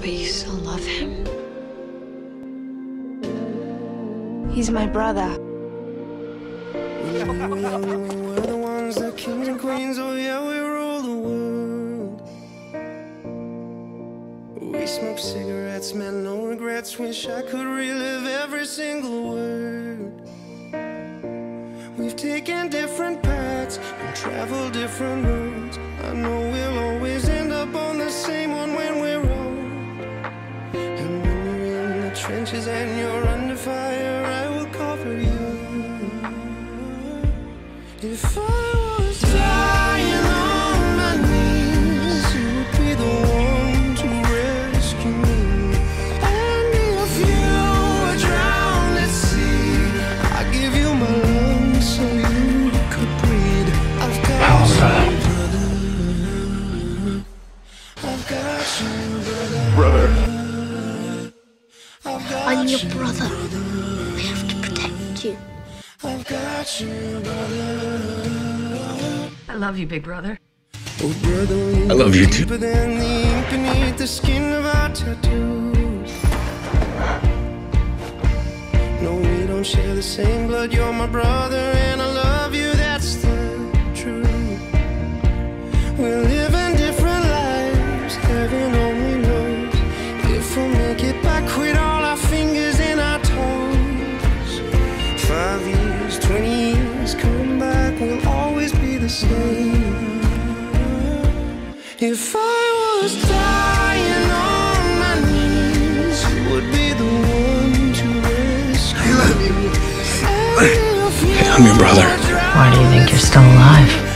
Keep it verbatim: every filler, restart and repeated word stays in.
But you still love him? He's my brother. We were the ones that kings and queens, oh yeah, we rule the world. We smoke cigarettes, man, no regrets. Wish I could relive every single word. We've taken different paths and traveled different roads. I know we'll always end up on the same one when we're old. And when you're in the trenches and you're under fire, I will cover you. If I was dying on my knees, you would be the one to rescue me. And if you were drowned at sea, I'd give you my lungs so you could breathe. I've got you, brother. I've got you, brother. Brother. I've got I'm your you, brother. I have to protect you. I've got you, brother. I love you, big brother. Oh, brother, we I love you too. deeper than the ink beneath the skin of our tattoos. No, we don't share the same blood. You're my brother, and I love you. That's the truth. We're living different lives, heaven only knows if we'll make it back with all our fingers and our toes. Five years, twenty years, come back, we'll always be the same. If I was dying on my knees, you would be the one to rescue. I love you. I'm your brother. Why do you think you're still alive?